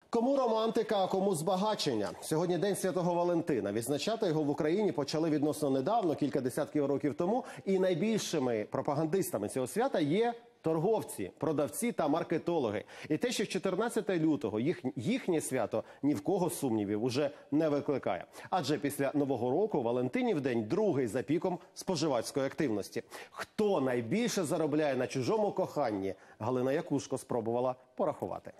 Кому романтика, а кому збагачення? Сьогодні День Святого Валентина. Відзначати його в Україні почали відносно недавно, кілька десятків років тому. І найбільшими пропагандистами цього свята є торговці, продавці та маркетологи. І те, що 14 лютого їхнє свято ні в кого сумнівів уже не викликає. Адже після Нового року Валентинів день другий за піком споживацької активності. Хто найбільше заробляє на чужому коханні? Галина Якушко спробувала порахувати.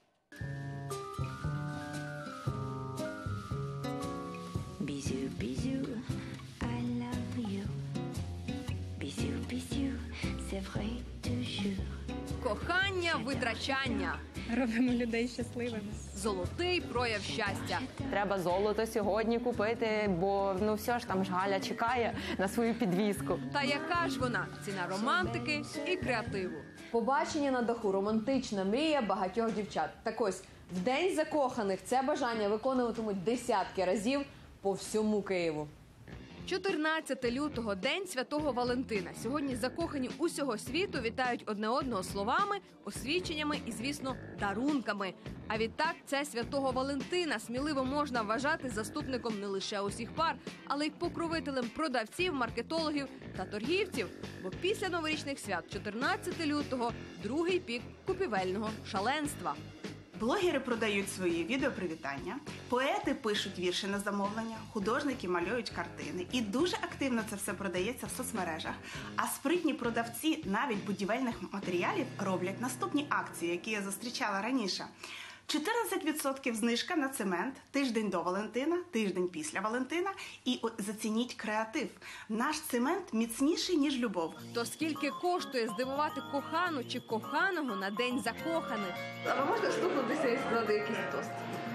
Bisous, bisous, I love you. Bisous, bisous, c'est vrai toujours. Кохання, витрачання. Робимо людей щасливими. Золотий прояв щастя. Треба золото сьогодні купити, бо все ж там ж Галя чекає на свою підвіску. Та яка ж вона? Ціна романтики і креативу. Побачення на даху – романтична мрія багатьох дівчат. Так ось, в День закоханих це бажання виконуватимуть десятки разів по всьому Києву. 14 лютого – День Святого Валентина. Сьогодні закохані усього світу вітають одне одного словами, освіченнями і, звісно, дарунками. А відтак це Святого Валентина сміливо можна вважати заступником не лише усіх пар, але й покровителем продавців, маркетологів та торгівців. Бо після новорічних свят 14 лютого – другий пік купівельного шаленства. Блогери продають свої відеопривітання, поети пишуть вірші на замовлення, художники малюють картини. І дуже активно це все продається в соцмережах. А спритні продавці навіть будівельних матеріалів роблять наступні акції, які я зустрічала раніше. 14% знижка на цемент, тиждень до Валентина, тиждень після Валентина. І зацініть креатив. Наш цемент міцніший, ніж любов. То скільки коштує здивувати кохану чи коханого на День закоханих? А ви можете стукнутися і сказати якийсь тост?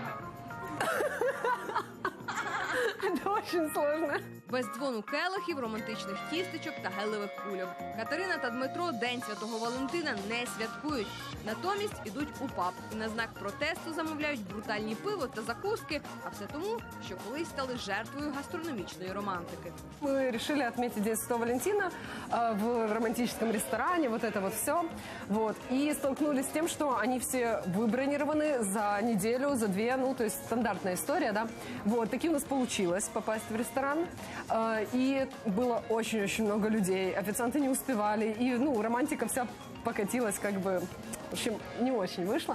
Це дуже складно. Без дзвону келихів, романтичних тістечок та гелевих кульок. Катерина та Дмитро День Святого Валентина не святкують. Натомість ідуть у паб і на знак протесту замовляють брутальні пиво та закуски. А все тому, що колись стали жертвою гастрономічної романтики. Мы решили отметить День Святого Валентина в романтическом ресторане, вот это вот все. Вот. И столкнулись с тем, что они все выбронированы за неделю, за две, ну, то есть стандартная история, да. Вот. Таки у нас получилось попасть в ресторан. И было очень-очень много людей. Официанты не успевали. И, ну, романтика вся покатилась, как бы, в общем, не очень вышла.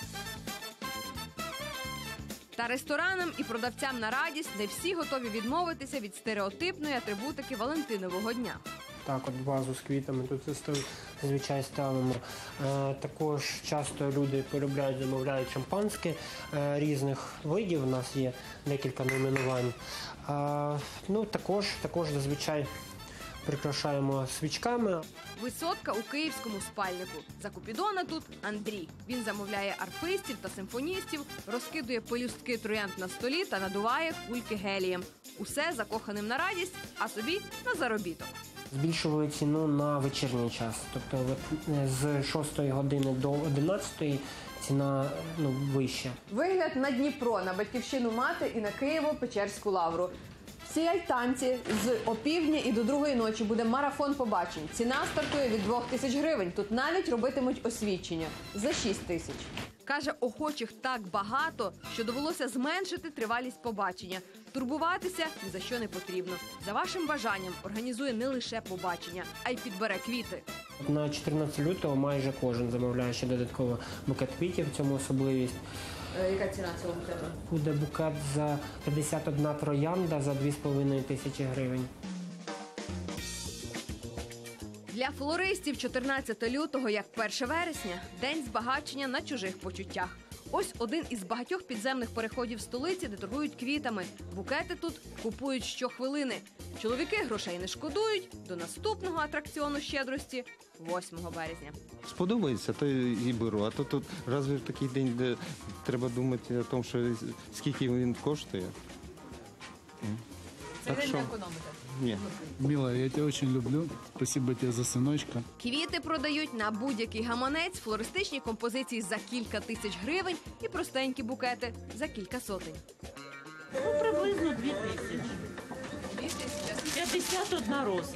Та ресторанам і продавцям на радість не всі готові відмовитися від стереотипної атрибутики Валентинового дня. Так, от вазу з квітами тут зазвичай ставимо. Також часто люди полюбляють, замовляють шампанське різних видів. У нас є декілька найменувань. Ну, також зазвичай прикрашаємо свічками. Висотка у київському спальнику. За Купідона тут Андрій. Він замовляє арфистів та симфоністів, розкидує пелюстки троянд на столі та надуває кульки гелієм. Усе закоханим на радість, а собі на заробіток. Збільшували ціну на вечірній час. Тобто з 6 години до 11 ціна вища. Вигляд на Дніпро, на Батьківщину мати і на Києво-Печерську лавру. В цій альтанці з опівдня і до другої ночі буде марафон побачень. Ціна стартує від 2000 гривень. Тут навіть робитимуть освідчення за 6000. Каже, охочих так багато, що довелося зменшити тривалість побачення. Турбуватися ні за що не потрібно. За вашим бажанням організує не лише побачення, а й підбере квіти. На 14 лютого майже кожен замовляє ще додатково букет квітів, в цьому особливість. Яка ціна цього букету? Буде букет за 51 троянда за 2500 гривень. Для флористів 14 лютого, як 1 вересня, день збагачення на чужих почуттях. Ось один із багатьох підземних переходів столиці, де торгують квітами. Букети тут купують щохвилини. Чоловіки грошей не шкодують. До наступного атракціону щедрості 8 березня. Сподобається, то і беру. А то тут разве в такий день, де треба думати о тому, що скільки він коштує. Це ви не економите? Ні. Мила, я тебя очень люблю. Спасибо тебе за сыночка. Квіти продають на будь-який гаманець, флористичні композиції за кілька тисяч гривень і простенькі букети за кілька сотень. Ну, приблизно 2000. 51 роза.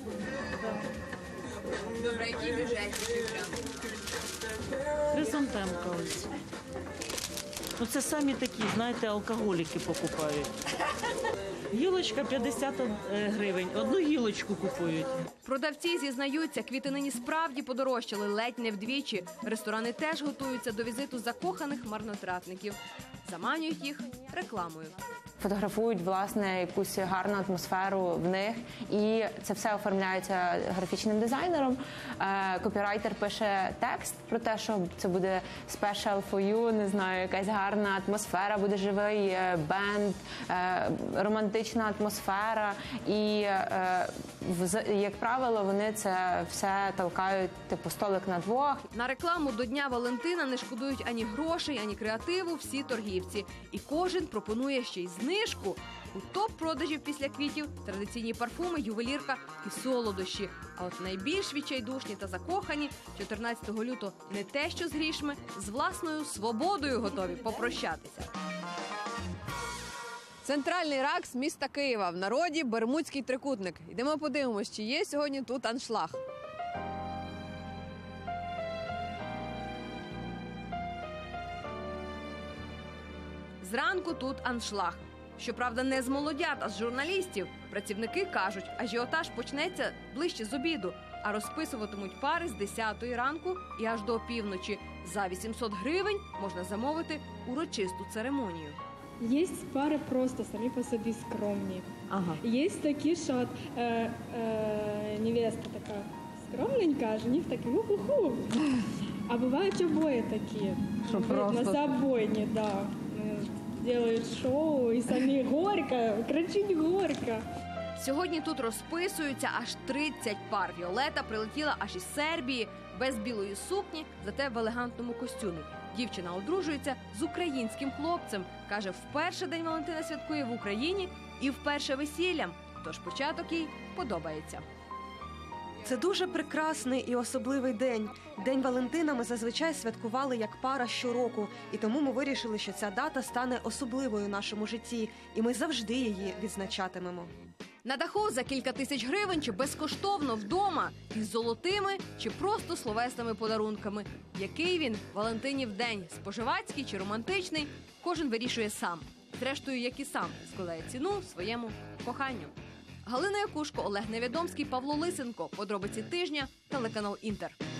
Добре, які бюджетні? Хризантемка ось. Ну це самі такі, знаєте, алкоголіки покупають. Гілочка 50 гривень. Одну гілочку купують. Продавці зізнаються, квіти нині справді подорожчали ледь не вдвічі. Ресторани теж готуються до візиту закоханих марнотратників. Заманюють їх рекламою. Фотографують, власне, якусь гарну атмосферу в них, і це все оформляється графічним дизайнером. Копірайтер пише текст про те, що це буде special for you, не знаю, якась гарна атмосфера, буде живий бенд, романтична атмосфера. І, як правило, вони це все толкають, типу, столик на двох. На рекламу до Дня Валентина не шкодують ані грошей, ані креативу всі торгівці. І кожен пропонує ще й знижку. У топ-продажів після квітів традиційні парфуми, ювелірка і солодощі. А от найбільш відчайдушні та закохані 14 лютого не те що з грішми, з власною свободою готові попрощатися. Центральний ракс міста Києва. В народі Бермудський трикутник. Йдемо подивимось, чи є сьогодні тут аншлаг. Зранку тут аншлаг. Щоправда, не з молодят, а з журналістів. Працівники кажуть, ажіотаж почнеться ближче з обіду, а розписуватимуть пари з 10-ї ранку і аж до опівночі. За 800 гривень можна замовити урочисту церемонію. Есть пары просто самі по собі скромні. Ага. Есть такі, що от, невеста така скромненька, а жених такий ху-ху-ху. А бувають обоє такі. Що просто? На забойні, да. Делають шоу і самі горько, кричить горько. Сьогодні тут розписуються аж 30 пар. Віолета прилетіла аж із Сербії, без білої сукні, зате в елегантному костюмі. Дівчина одружується з українським хлопцем. Каже, вперше День Валентина святкує в Україні і вперше весіллям. Тож початок їй подобається. Це дуже прекрасний і особливий день. День Валентина ми зазвичай святкували як пара щороку. І тому ми вирішили, що ця дата стане особливою в нашому житті. І ми завжди її відзначатимемо. На даху за кілька тисяч гривень чи безкоштовно вдома, із золотими чи просто словесними подарунками. Який він Валентинів день, споживацький чи романтичний, кожен вирішує сам. Зрештою, як і сам складає ціну своєму коханню. Галина Якушко, Олег Невідомський, Павло Лисенко. Подробиці тижня, телеканал Інтер.